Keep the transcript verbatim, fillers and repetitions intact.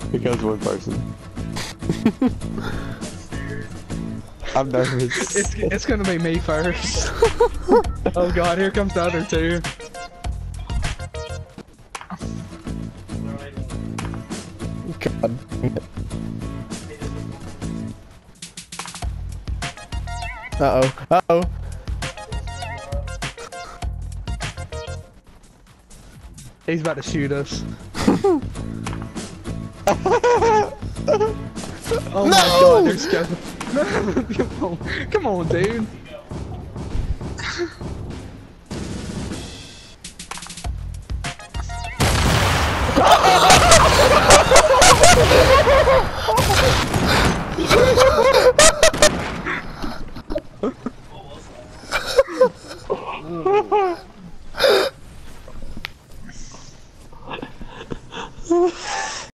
Because one person. I'm nervous. It's it's gonna be me first. Oh god, here comes the other two. God. Uh oh. Uh oh. He's about to shoot us. Oh my god, they're scared. Come on, come on, dude.